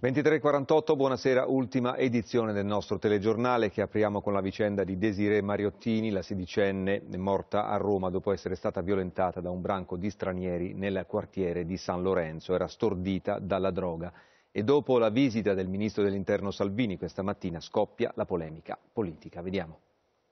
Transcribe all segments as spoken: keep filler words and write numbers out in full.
ventitré e quarantotto, buonasera, ultima edizione del nostro telegiornale che apriamo con la vicenda di Desirée Mariottini, la sedicenne morta a Roma dopo essere stata violentata da un branco di stranieri nel quartiere di San Lorenzo, era stordita dalla droga. E dopo la visita del ministro dell'Interno Salvini questa mattina scoppia la polemica politica. Vediamo.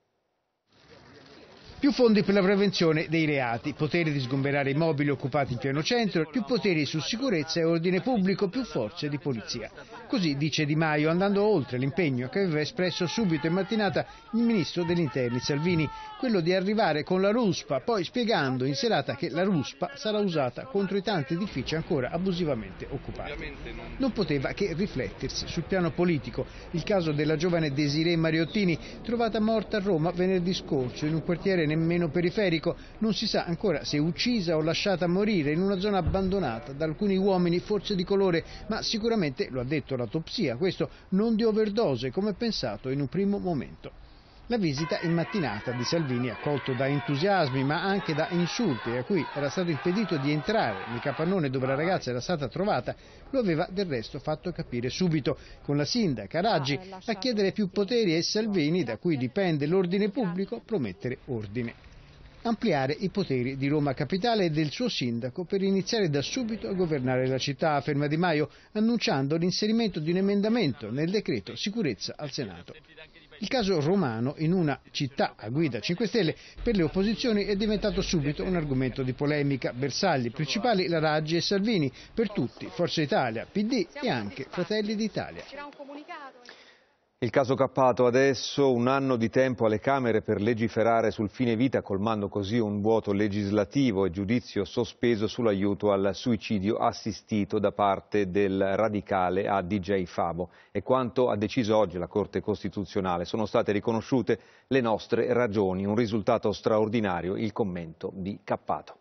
Più fondi per la prevenzione dei reati, poteri di sgomberare immobili occupati in pieno centro, più poteri su sicurezza e ordine pubblico, più forze di polizia. Così dice Di Maio, andando oltre l'impegno che aveva espresso subito in mattinata il ministro degli Interni Salvini, quello di arrivare con la ruspa, poi spiegando in serata che la ruspa sarà usata contro i tanti edifici ancora abusivamente occupati. Non poteva che riflettersi sul piano politico il caso della giovane Desirée Mariottini, trovata morta a Roma venerdì scorso in un quartiere nemmeno periferico, non si sa ancora se uccisa o lasciata morire in una zona abbandonata da alcuni uomini forse di colore, ma sicuramente, lo ha detto l'autopsia, questo non di overdose come pensato in un primo momento. La visita in mattinata di Salvini, accolto da entusiasmi ma anche da insulti, a cui era stato impedito di entrare nel capannone dove la ragazza era stata trovata, lo aveva del resto fatto capire subito, con la sindaca Raggi a chiedere più poteri e Salvini, da cui dipende l'ordine pubblico, a promettere ordine. Ampliare i poteri di Roma Capitale e del suo sindaco per iniziare da subito a governare la città, afferma Di Maio, annunciando l'inserimento di un emendamento nel decreto sicurezza al Senato. Il caso romano, in una città a guida cinque Stelle, per le opposizioni è diventato subito un argomento di polemica. Bersagli principali la Raggi e Salvini, per tutti Forza Italia, P D e anche Fratelli d'Italia. Il caso Cappato adesso, un anno di tempo alle Camere per legiferare sul fine vita, colmando così un vuoto legislativo, e giudizio sospeso sull'aiuto al suicidio assistito da parte del radicale a D J Fabo. E quanto ha deciso oggi la Corte Costituzionale, sono state riconosciute le nostre ragioni, un risultato straordinario, il commento di Cappato.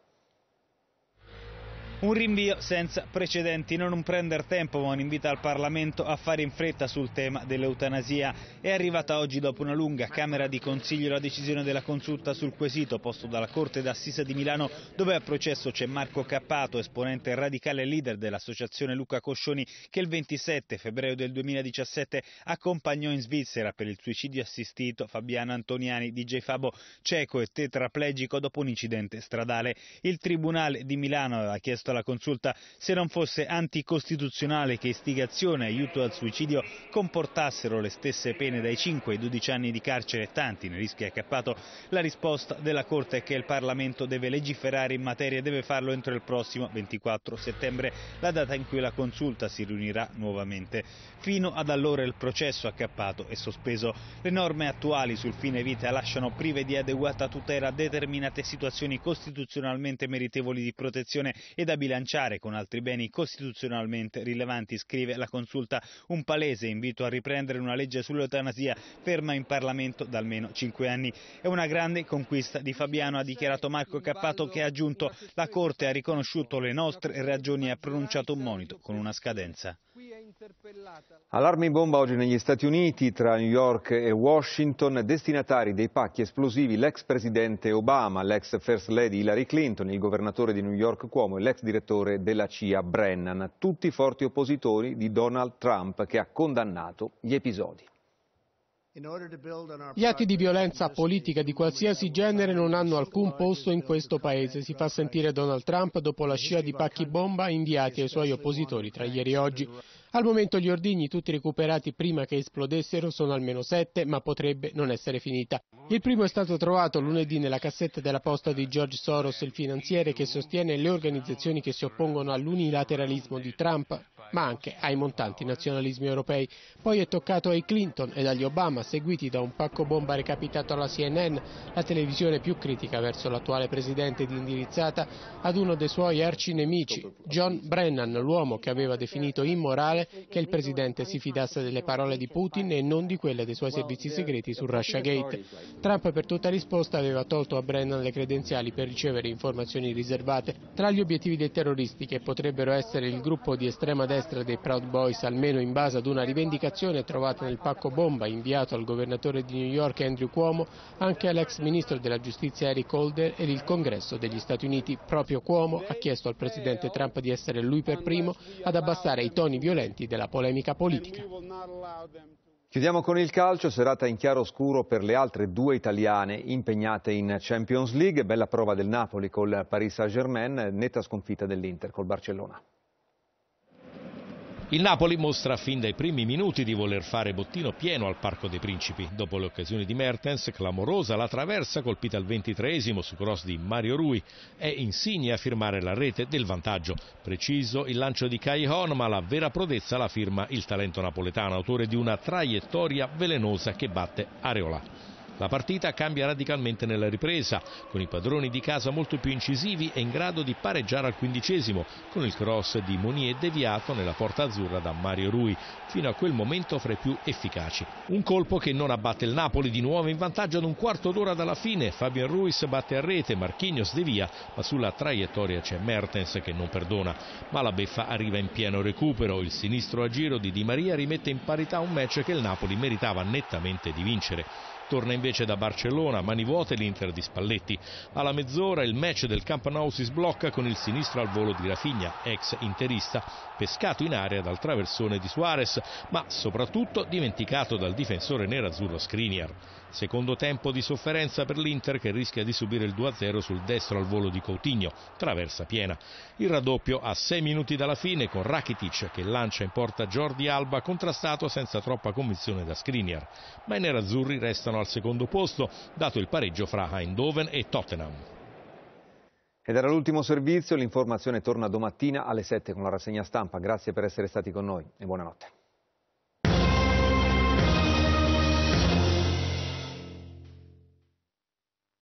Un rinvio senza precedenti, non un prender tempo ma un invito al Parlamento a fare in fretta sul tema dell'eutanasia. È arrivata oggi dopo una lunga Camera di Consiglio la decisione della Consulta sul quesito posto dalla Corte d'Assise di Milano, dove a processo c'è Marco Cappato, esponente radicale e leader dell'associazione Luca Coscioni, che il ventisette febbraio del duemiladiciassette accompagnò in Svizzera per il suicidio assistito Fabiano Antoniani, D J Fabo, cieco e tetraplegico dopo un incidente stradale. Il Tribunale di Milano aveva chiesto alla Consulta se non fosse anticostituzionale che istigazione e aiuto al suicidio comportassero le stesse pene dai cinque ai dodici anni di carcere e tanti ne rischia Cappato. La risposta della Corte è che il Parlamento deve legiferare in materia e deve farlo entro il prossimo ventiquattro settembre, la data in cui la Consulta si riunirà nuovamente. Fino ad allora il processo a Cappato è sospeso. Le norme attuali sul fine vita lasciano prive di adeguata tutela determinate situazioni costituzionalmente meritevoli di protezione e da bilanciare con altri beni costituzionalmente rilevanti, scrive la Consulta. Un palese invito a riprendere una legge sull'eutanasia ferma in Parlamento da almeno cinque anni. È una grande conquista di Fabiano, ha dichiarato Marco Cappato, che ha aggiunto: la Corte ha riconosciuto le nostre ragioni e ha pronunciato un monito con una scadenza. Allarme bomba oggi negli Stati Uniti tra New York e Washington, destinatari dei pacchi esplosivi l'ex presidente Obama, l'ex first lady Hillary Clinton, il governatore di New York Cuomo e l'ex direttore della C I A Brennan, tutti forti oppositori di Donald Trump, che ha condannato gli episodi. Gli atti di violenza politica di qualsiasi genere non hanno alcun posto in questo paese, si fa sentire Donald Trump dopo la scia di pacchi bomba inviati ai suoi oppositori tra ieri e oggi. Al momento gli ordigni, tutti recuperati prima che esplodessero, sono almeno sette, ma potrebbe non essere finita. Il primo è stato trovato lunedì nella cassetta della posta di George Soros, il finanziere che sostiene le organizzazioni che si oppongono all'unilateralismo di Trump, ma anche ai montanti nazionalismi europei. Poi è toccato ai Clinton ed agli Obama, seguiti da un pacco bomba recapitato alla C N N, la televisione più critica verso l'attuale presidente ed indirizzata ad uno dei suoi arcinemici, John Brennan, l'uomo che aveva definito immorale che il presidente si fidasse delle parole di Putin e non di quelle dei suoi servizi segreti su Russiagate. Trump per tutta risposta aveva tolto a Brennan le credenziali per ricevere informazioni riservate. Tra gli obiettivi dei terroristi, che potrebbero essere il gruppo di estrema destra dei Proud Boys, almeno in base ad una rivendicazione trovata nel pacco bomba inviato al governatore di New York Andrew Cuomo, anche all'ex ministro della giustizia Eric Holder ed il Congresso degli Stati Uniti. Proprio Cuomo ha chiesto al presidente Trump di essere lui per primo ad abbassare i toni violenti contendenti della polemica politica. Chiudiamo con il calcio, serata in chiaroscuro per le altre due italiane impegnate in Champions League, bella prova del Napoli col Paris Saint-Germain, netta sconfitta dell'Inter col Barcellona. Il Napoli mostra fin dai primi minuti di voler fare bottino pieno al Parco dei Principi. Dopo le occasioni di Mertens, clamorosa la traversa colpita al ventitreesimo su cross di Mario Rui. È Insigne a firmare la rete del vantaggio. Preciso il lancio di Kai Hon, ma la vera prodezza la firma il talento napoletano, autore di una traiettoria velenosa che batte Areola. La partita cambia radicalmente nella ripresa, con i padroni di casa molto più incisivi e in grado di pareggiare al quindicesimo, con il cross di Monier deviato nella porta azzurra da Mario Rui, fino a quel momento fra i più efficaci. Un colpo che non abbatte il Napoli, di nuovo in vantaggio ad un quarto d'ora dalla fine. Fabian Ruiz batte a rete, Marquinhos devia, ma sulla traiettoria c'è Mertens che non perdona. Ma la beffa arriva in pieno recupero, il sinistro a giro di Di Maria rimette in parità un match che il Napoli meritava nettamente di vincere. Torna invece da Barcellona, mani vuote l'Inter di Spalletti. Alla mezz'ora il match del Camp Nou si sblocca con il sinistro al volo di Rafinha, ex interista, pescato in area dal traversone di Suarez, ma soprattutto dimenticato dal difensore nerazzurro Skriniar. Secondo tempo di sofferenza per l'Inter che rischia di subire il due a zero sul destro al volo di Coutinho, traversa piena. Il raddoppio a sei minuti dalla fine con Rakitic che lancia in porta Jordi Alba, contrastato senza troppa convinzione da Skriniar. Ma i nerazzurri restano al secondo posto, dato il pareggio fra Eindhoven e Tottenham. Ed era l'ultimo servizio, l'informazione torna domattina alle sette con la rassegna stampa. Grazie per essere stati con noi e buonanotte.